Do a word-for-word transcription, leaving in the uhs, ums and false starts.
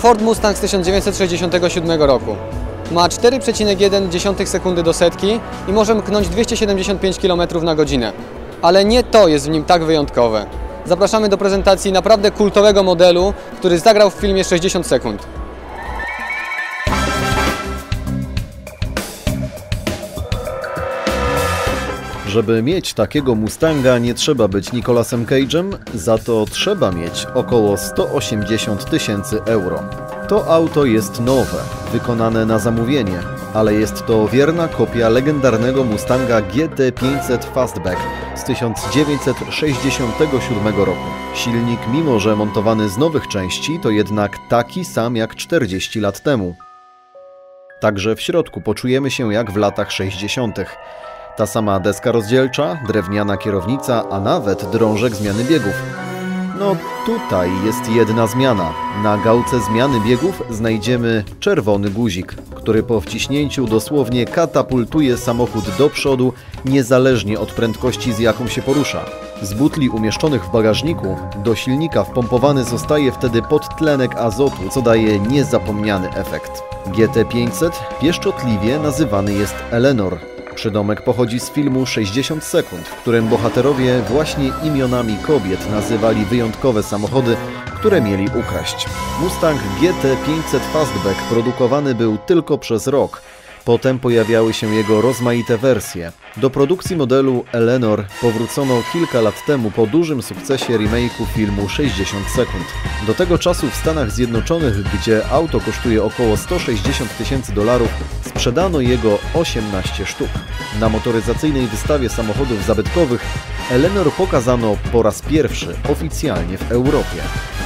Ford Mustang z tysiąc dziewięćset sześćdziesiątego siódmego roku. Ma cztery przecinek jeden sekundy do setki i może mknąć dwieście siedemdziesiąt pięć kilometrów na godzinę. Ale nie to jest w nim tak wyjątkowe. Zapraszamy do prezentacji naprawdę kultowego modelu, który zagrał w filmie sześćdziesiąt sekund. Żeby mieć takiego Mustanga, nie trzeba być Nicolasem Cage'em, za to trzeba mieć około sto osiemdziesiąt tysięcy euro. To auto jest nowe, wykonane na zamówienie, ale jest to wierna kopia legendarnego Mustanga G T pięćset Fastback z tysiąc dziewięćset sześćdziesiątego siódmego roku. Silnik, mimo że montowany z nowych części, to jednak taki sam jak czterdzieści lat temu. Także w środku poczujemy się jak w latach sześćdziesiątych. Ta sama deska rozdzielcza, drewniana kierownica, a nawet drążek zmiany biegów. No tutaj jest jedna zmiana. Na gałce zmiany biegów znajdziemy czerwony guzik, który po wciśnięciu dosłownie katapultuje samochód do przodu, niezależnie od prędkości, z jaką się porusza. Z butli umieszczonych w bagażniku do silnika wpompowany zostaje wtedy podtlenek azotu, co daje niezapomniany efekt. G T pięćset pieszczotliwie nazywany jest Eleanor. Przydomek pochodzi z filmu sześćdziesiąt sekund, w którym bohaterowie właśnie imionami kobiet nazywali wyjątkowe samochody, które mieli ukraść. Mustang G T pięćset Fastback produkowany był tylko przez rok. Potem pojawiały się jego rozmaite wersje. Do produkcji modelu Eleanor powrócono kilka lat temu po dużym sukcesie remake'u filmu sześćdziesiąt sekund. Do tego czasu w Stanach Zjednoczonych, gdzie auto kosztuje około sto sześćdziesiąt tysięcy dolarów, sprzedano jego osiemnaście sztuk. Na motoryzacyjnej wystawie samochodów zabytkowych Eleanor pokazano po raz pierwszy oficjalnie w Europie.